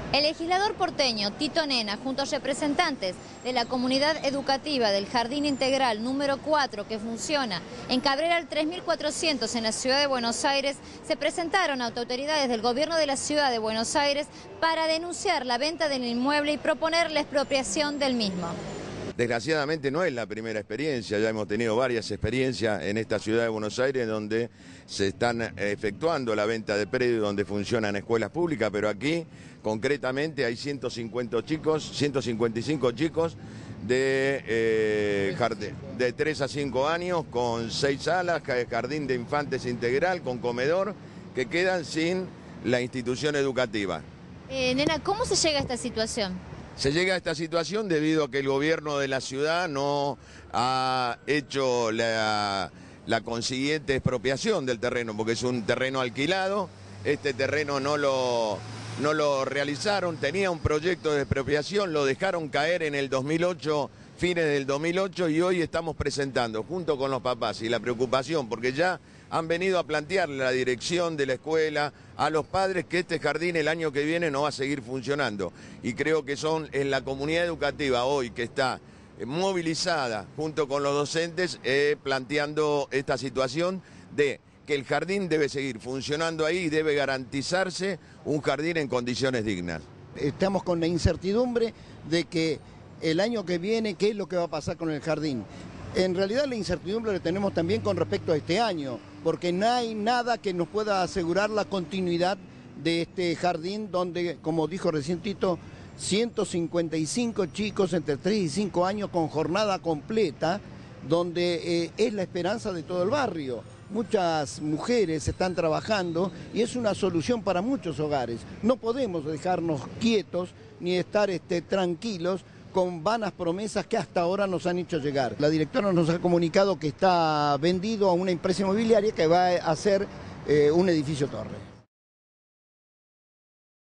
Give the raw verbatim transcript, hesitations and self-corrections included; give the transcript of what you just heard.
El legislador porteño Tito Nena, junto a representantes de la comunidad educativa del Jardín Integral número cuatro, que funciona en Cabrera al tres mil cuatrocientos en la ciudad de Buenos Aires, se presentaron ante autoridades del gobierno de la ciudad de Buenos Aires para denunciar la venta del inmueble y proponer la expropiación del mismo. Desgraciadamente no es la primera experiencia, ya hemos tenido varias experiencias en esta ciudad de Buenos Aires donde se están efectuando la venta de predios donde funcionan escuelas públicas, pero aquí concretamente hay ciento cincuenta chicos, ciento cincuenta y cinco chicos de, eh, de tres a cinco años con seis salas, jardín de infantes integral, con comedor, que quedan sin la institución educativa. Eh, Nena, ¿cómo se llega a esta situación? Se llega a esta situación debido a que el gobierno de la ciudad no ha hecho la, la consiguiente expropiación del terreno, porque es un terreno alquilado, este terreno no lo, no lo realizaron, tenía un proyecto de expropiación, lo dejaron caer en el dos mil ocho, fines del dos mil ocho, y hoy estamos presentando, junto con los papás y la preocupación, porque ya han venido a plantearle a la dirección de la escuela, a los padres, que este jardín el año que viene no va a seguir funcionando. Y creo que son en la comunidad educativa hoy que está movilizada junto con los docentes eh, planteando esta situación de que el jardín debe seguir funcionando ahí y debe garantizarse un jardín en condiciones dignas. Estamos con la incertidumbre de que el año que viene, ¿qué es lo que va a pasar con el jardín? En realidad la incertidumbre la tenemos también con respecto a este año, porque no hay nada que nos pueda asegurar la continuidad de este jardín donde, como dijo recién Tito, ciento cincuenta y cinco chicos entre tres y cinco años con jornada completa, donde eh, es la esperanza de todo el barrio. Muchas mujeres están trabajando y es una solución para muchos hogares. No podemos dejarnos quietos ni estar este, tranquilos con vanas promesas que hasta ahora nos han hecho llegar. La directora nos ha comunicado que está vendido a una empresa inmobiliaria que va a hacer eh, un edificio torre.